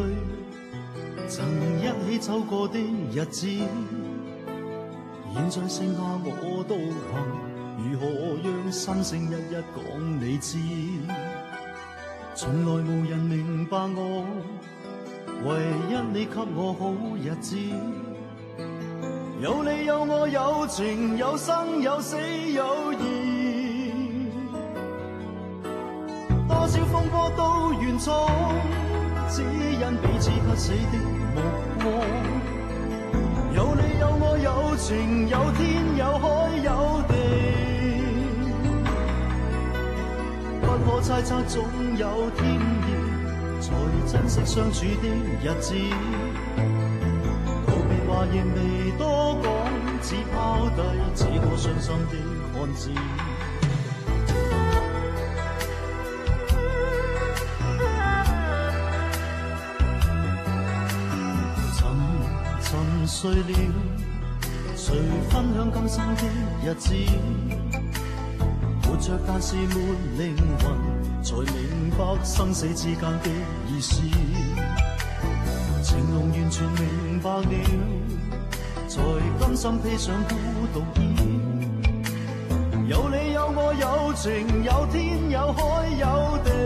曾一起走過的日子，現在剩下我獨行，如何讓心聲一一講你知？從來無人明白我，唯一你給我好日子。有你有我有情有生有死有義，多少風波都願闖，只因彼此不死的目光。有你有我有情有天有海有地，不可猜測總有天意，才珍惜相處的日子。告別話亦未多講，只拋低這個傷心的漢子。沉睡了，誰分享今生的日子？活着但是沒靈魂，才明白生死之間的意思。情濃完全明白了，才甘心披上孤獨衣。有你有我有情有天有海有地，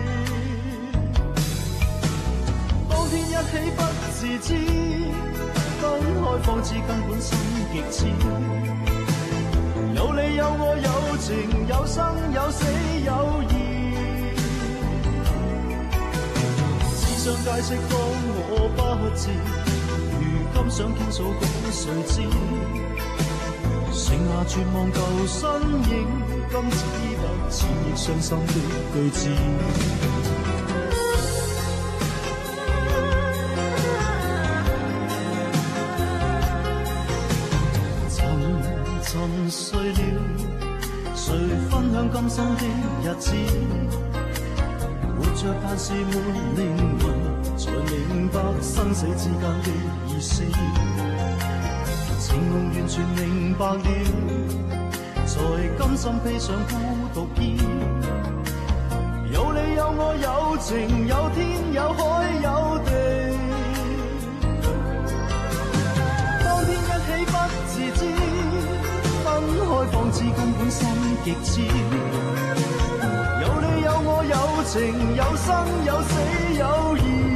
當天一起不自知，分開方知根本心極痴。有你有我有情有生有死有義，只想解釋當我不知，如今想傾訴講誰知？剩下絕望舊身影，今只得千億傷心的句子。沉睡了，誰分享今生的日子？活着但是沒靈魂，才明白生死之間的意思。情濃完全明白了，才甘心披上孤獨衣。有你有我有情有天有海有地，當天一起不自知，分開方知根本心極痴。有你有我有情有生有死有義，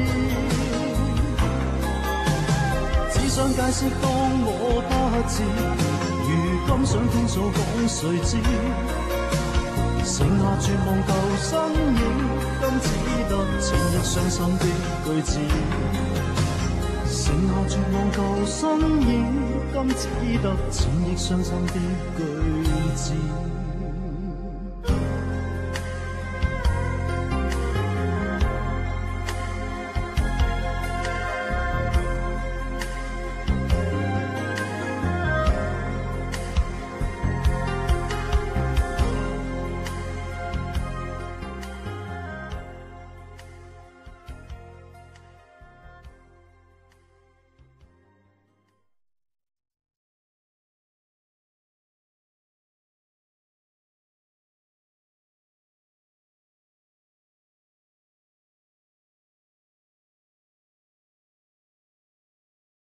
只想解釋當我不知，如今想傾訴講誰知？剩下絕望舊身影，今只得千億傷心的句子。剩下絕望舊身影，今只得千億傷心的句子。